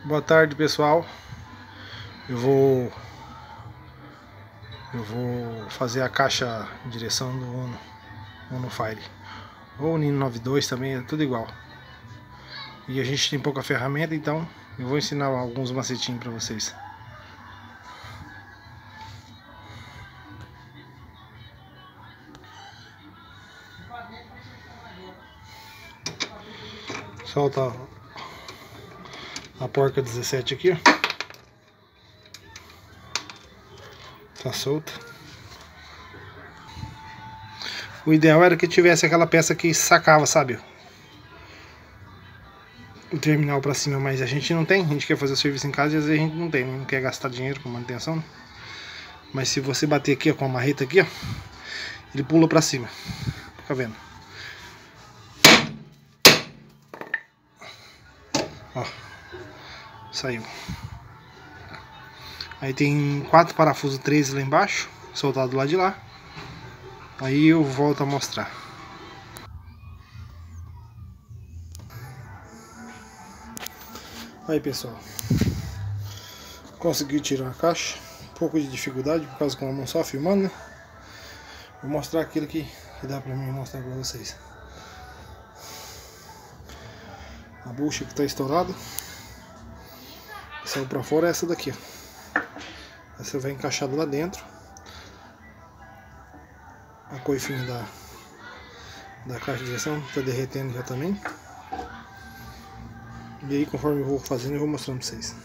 Boa tarde, pessoal. Eu vou fazer a caixa de direção do Uno Fire. Ou o Nino 92 também, é tudo igual. E a gente tem pouca ferramenta, então eu vou ensinar alguns macetinhos para vocês. Solta a porca 17 aqui, ó. Tá solta. O ideal era que tivesse aquela peça que sacava, sabe? O terminal pra cima, mas a gente não tem. A gente quer fazer o serviço em casa e às vezes a gente não tem, não quer gastar dinheiro com manutenção. Mas se você bater aqui, ó, com a marreta aqui, ó, ele pula pra cima. Fica vendo? Ó, saiu. Aí tem 4 parafusos 13 lá embaixo, soltado lá de lá. Aí eu volto a mostrar. Aí, pessoal, consegui tirar a caixa. Um pouco de dificuldade por causa que a mão só filmando, né? Vou mostrar aquilo que dá pra mim mostrar pra vocês. A bucha que tá estourada saiu pra fora é essa daqui, ó. Essa vai encaixada lá dentro. A coifinha da caixa de direção tá derretendo já também. E aí, conforme eu vou fazendo, eu vou mostrando pra vocês.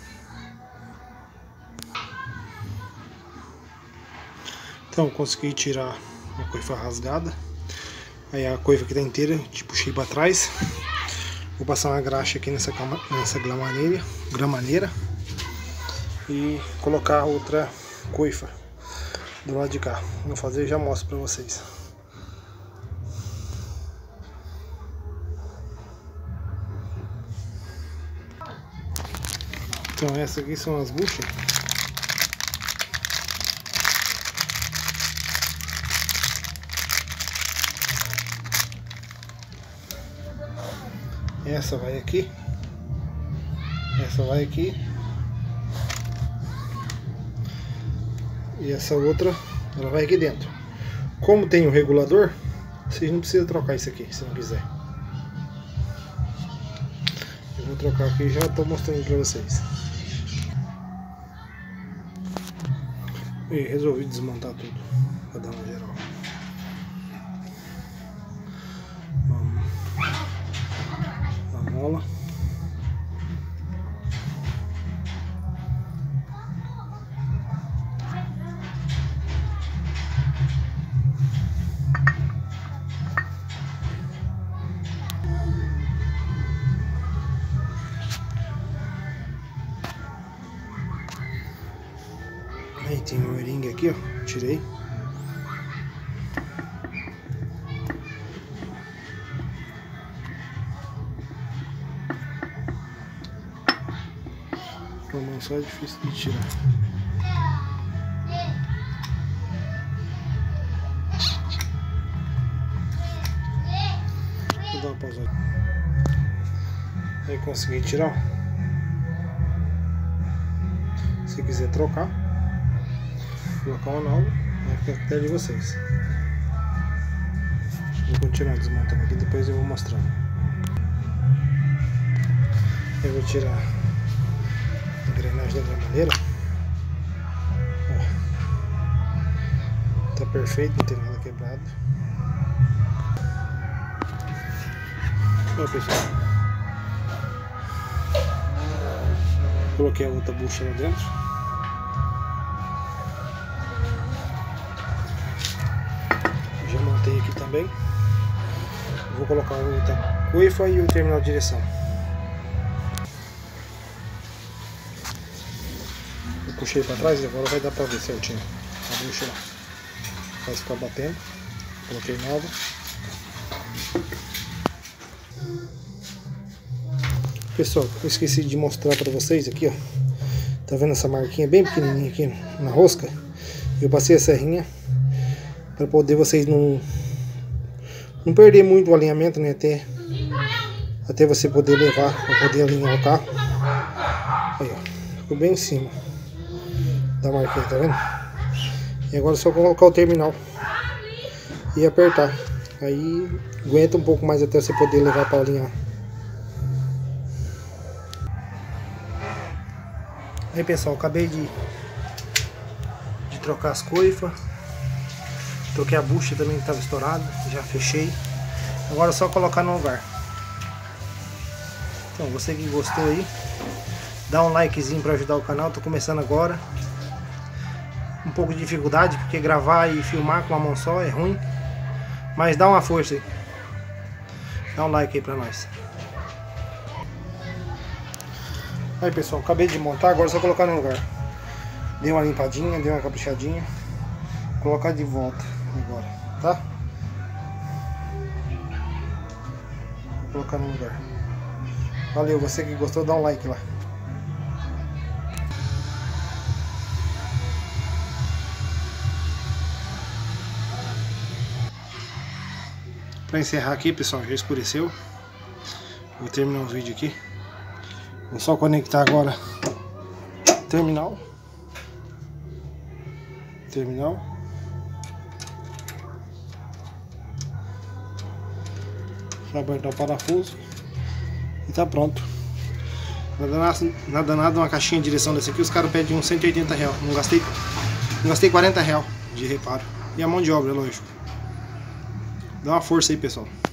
Então, consegui tirar a coifa rasgada. Aí a coifa que tá inteira, puxei pra trás. Vou passar uma graxa aqui nessa gramaneira. E colocar outra coifa do lado de cá. Vou fazer e já mostro pra vocês. Então essas aqui são as buchas. Essa vai aqui. Essa vai aqui. E essa outra, ela vai aqui dentro. Como tem o regulador, vocês não precisam trocar isso aqui, se não quiser. Eu vou trocar aqui e já estou mostrando para vocês. E resolvi desmontar tudo, para dar uma geral. A mola. Aí tem o ring aqui, ó, tirei. Com a mão só é difícil de tirar. Vou dar uma pausa. Aí consegui tirar, ó. Se quiser trocar, colocar uma nova, vai ficar até de vocês. Vou continuar desmontando aqui, depois eu vou mostrando. Eu vou tirar a engrenagem da gramaneira. Tá perfeito, não tem nada quebrado. Ó, pessoal, coloquei a outra bucha lá dentro. Já montei aqui também. Vou colocar outra coifa e o terminal de direção. Eu puxei para trás e agora vai dar para ver certinho a bucha lá. Vai ficar batendo. Coloquei nova. Pessoal, eu esqueci de mostrar para vocês aqui, ó. Tá vendo essa marquinha bem pequenininha aqui na rosca? Eu passei a serrinha para poder vocês não perder muito o alinhamento, né? Até você poder levar, para poder alinhar o carro. Aí, ó. Ficou bem em cima da marquinha, tá vendo? E agora é só colocar o terminal e apertar. Aí aguenta um pouco mais até você poder levar para alinhar. Aí pessoal, acabei de trocar as coifas. Troquei a bucha também que estava estourada. Já fechei. Agora é só colocar no lugar. Então você que gostou aí, dá um likezinho para ajudar o canal. Tô começando agora. Um pouco de dificuldade porque gravar e filmar com uma mão só é ruim. Mas dá uma força aí. Dá um like aí pra nós. Aí pessoal, acabei de montar, agora é só colocar no lugar. Dei uma limpadinha, dei uma caprichadinha. Vou colocar de volta agora, tá? Vou colocar no lugar. Valeu, você que gostou, dá um like lá. Para encerrar aqui, pessoal, já escureceu. Vou terminar o vídeo aqui. Vou só conectar agora terminal. Só apertar o parafuso e tá pronto. Nada, uma caixinha de direção dessa aqui, os caras pedem uns 180 reais. Não gastei 40 reais de reparo. E a mão de obra, lógico. Dá uma força aí, pessoal.